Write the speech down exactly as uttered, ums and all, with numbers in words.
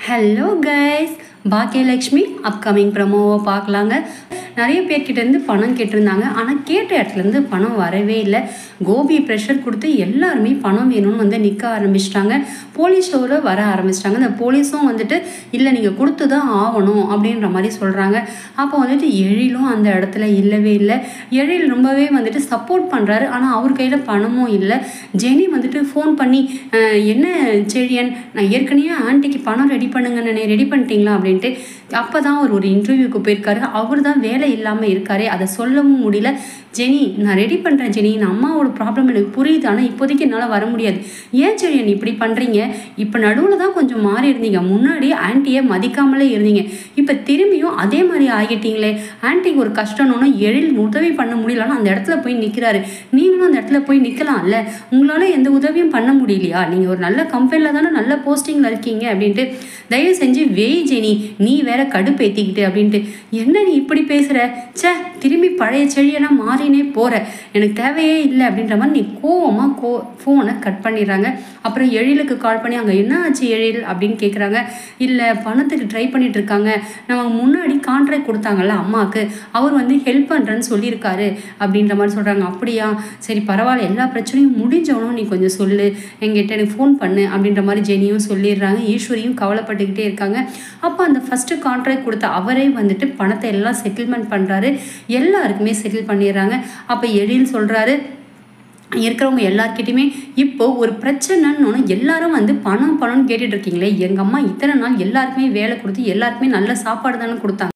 Hello guys, Baakiyalakshmi upcoming ப்ரமோவை பார்க்கலாங்க. நிறைய பேர்கிட்டேருந்து பணம் கேட்டிருந்தாங்க. ஆனால் கேட்ட இடத்துலேருந்து பணம் வரவே இல்லை. கோபி ப்ரெஷர் கொடுத்து எல்லாருமே பணம் வேணும்னு வந்து நிற்க ஆரம்பிச்சிட்டாங்க. போலீஸோடு வர ஆரம்பிச்சிட்டாங்க. அந்த போலீஸும் வந்துட்டு இல்லை நீங்கள் கொடுத்து தான் ஆகணும் அப்படின்ற மாதிரி சொல்கிறாங்க. அப்போ வந்துட்டு எழிலும் அந்த இடத்துல இல்லவே இல்லை. எழில் ரொம்பவே வந்துட்டு சப்போர்ட் பண்ணுறாரு. ஆனால் அவர் கையில் பணமும் இல்லை. ஜெனி வந்துட்டு ஃபோன் பண்ணி என்ன செழியன், நான் ஏற்கனவே ஆன்ட்டிக்கு பணம் ரெடி பண்ணுங்க, நான் ரெடி பண்ணிட்டீங்களா அப்படின்ட்டு. அப்போ தான் அவர் ஒரு இன்டர்வியூக்கு போயிருக்காரு. அவர் தான் வேலை இல்லாமல் இருக்காரே, அதை சொல்லவும் முடியல. ஜெனி, நான் ரெடி பண்ணுறேன் ஜெனி, நான் அம்மாவோட ப்ராப்ளம் எனக்கு புரியுது, ஆனால் இப்போதைக்கு என்னால் வர முடியாது. ஏன் செழியன் இப்படி பண்ணுறீங்க? இப்போ நடுவில் தான் கொஞ்சம் மாறி இருந்தீங்க. முன்னாடி ஆன்ட்டியை மதிக்காமலே இருந்தீங்க. இப்போ திரும்பியும் அதே மாதிரி ஆகிட்டீங்களே. ஆன்ட்டிக்கு ஒரு கஷ்டம்னு எழில் உதவி பண்ண முடியலன்னா அந்த இடத்துல போய் நிற்கிறாரு. நீங்களும் அந்த இடத்துல போய் நிற்கலாம்ல. உங்களால் எந்த உதவியும் பண்ண முடியலையா? நீங்கள் ஒரு நல்ல கம்பெனியில் தானே நல்ல போஸ்டிங்கில் இருக்கீங்க அப்படின்ட்டு. தயவு செஞ்சு வெய் ஜெனி, நீ வேற கடுப்பு ஏற்றிக்கிட்டு அப்படின்ட்டு. என்ன நீ இப்படி பேசுகிற? சே, திரும்பி பழைய செழியனா மாறினே போகிற, எனக்கு தேவையே இல்லை அப்படின்ற மாதிரி நீ கோவமாக கோ ஃபோனை கட் பண்ணிடுறாங்க. அப்புறம் எழிலுக்கு கால் பண்ணி அங்கே என்ன ஆச்சு எழில் அப்படின்னு கேட்குறாங்க. இல்லை, பணத்துக்கு ட்ரை பண்ணிட்டு இருக்காங்க. நம்ம முன்னாடி கான்ட்ராக்ட் கொடுத்தாங்கல்ல அம்மாவுக்கு, அவர் வந்து ஹெல்ப் பண்ணுறேன்னு சொல்லியிருக்காரு அப்படின்ற மாதிரி சொல்கிறாங்க. அப்படியா, சரி பரவாயில்ல, எல்லா பிரச்சனையும் முடிஞ்சவனும் நீ கொஞ்சம் சொல்லு, எங்கிட்ட எனக்கு ஃபோன் பண்ணு அப்படின்ற மாதிரி ஜெனியும் சொல்லிடுறாங்க. ஈஸ்வரியும் கவலைப்பட்டுக்கிட்டே இருக்காங்க. அப்போ அந்த ஃபஸ்ட்டு கான்ட்ராக்ட் கொடுத்த அவரே வந்துட்டு பணத்தை எல்லாம் செட்டில்மெண்ட் பண்ணுறாரு. எல்லாருக்குமே செட்டில் பண்ணிடுறாங்க. அப்போ எழில் சொல்கிறாரு, இருக்கிறவங்க எல்லார்கிட்டையுமே இப்போ ஒரு பிரச்சனைன்னு எல்லாரும் வந்து பணம் பணம்னு கேட்டுட்டு இருக்கீங்களே, எங்கள் அம்மா இத்தனை நாள் எல்லாருக்குமே வேலை கொடுத்து எல்லாருக்குமே நல்ல சாப்பாடு தானே கொடுத்தாங்க.